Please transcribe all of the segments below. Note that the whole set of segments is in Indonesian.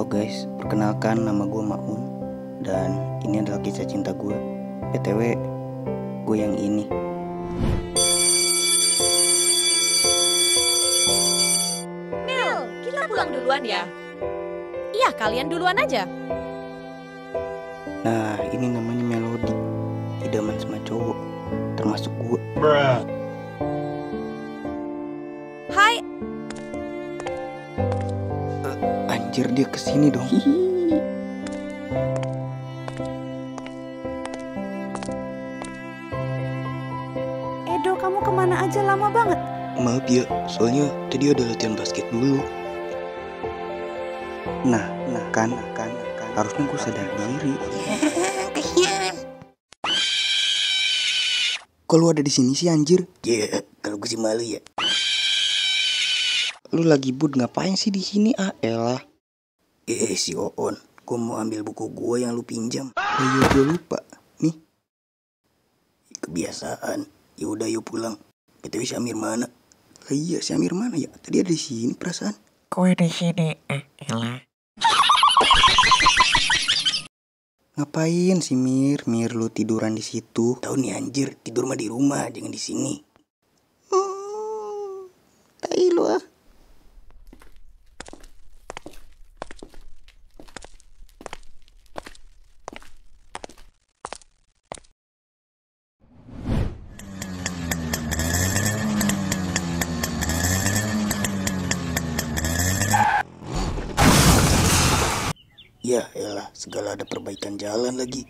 guys, perkenalkan nama gue Maun. Dan ini adalah kisah cinta gue. BTW, gue yang ini. Mel, kita pulang duluan ya? Iya, kalian duluan aja. Nah, ini namanya Melody. Idaman sama cowok, termasuk gue. Hai. Anjir, dia kesini dong. Edo, kamu kemana aja, lama banget? Maaf ya, soalnya tadi ada latihan basket dulu. Nah, kan, harusnya gue sadar diri. Kok lu ada di sini sih, anjir? Ya, kalau gue sih malu ya. Lu lagi bud ngapain sih di sini? Ah, elah. Si Oon, gue mau ambil buku gue yang lu pinjam. Oh iya, gue lupa. Nih. Kebiasaan. Ya udah, yuk pulang. BTW si Amir mana? Iya, si Amir mana ya? Tadi ada di sini perasaan. Gue di sini, elah. Ngapain sih Mir lu tiduran di situ? Tahu nih anjir, tidur mah di rumah, jangan di sini. Tai lu ah. Ya elah, segala ada perbaikan jalan lagi.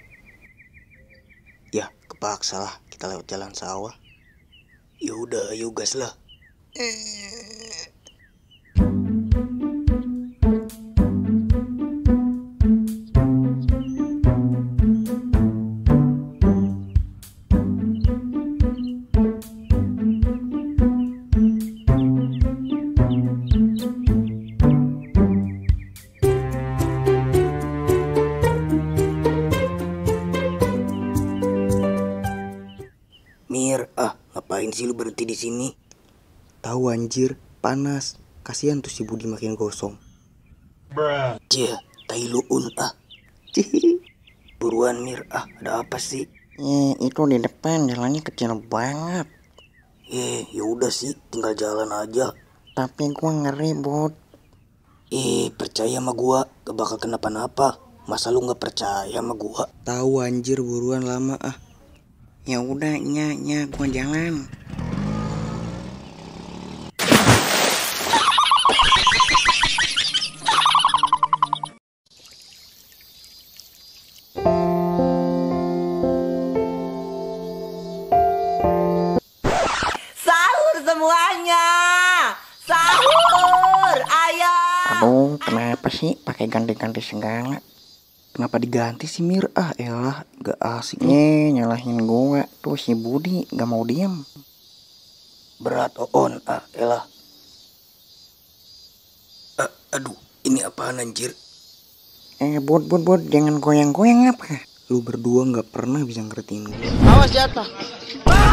Ya, kepaksa lah kita lewat jalan sawah. Ya udah, ayo gas lah. Mir, ngapain sih lu berhenti di sini? Tahu anjir, panas. Kasihan tuh si Budi makin gosong. Cie, tai lu Buruan Mir, ada apa sih? Itu di depan jalannya kecil banget. Ya udah sih, tinggal jalan aja. Tapi gue ngeri, Bud. Percaya sama gua, gak bakal kenapa-napa. Masa lu gak percaya sama gua? Tahu anjir, buruan lama ah. Ya udah, gue jalan. Sahur semuanya, sahur, ayo. Aduh, kenapa sih pakai ganti-ganti segala? Kenapa diganti sih Mir? Elah, gak asik. Nyalahin gue. Tuh si Budi gak mau diem. Berat Oon, elah. Aduh, ini apaan anjir? Bud, jangan goyang-goyang apa? Lu berdua gak pernah bisa ngertiin gue. Awas jatuh.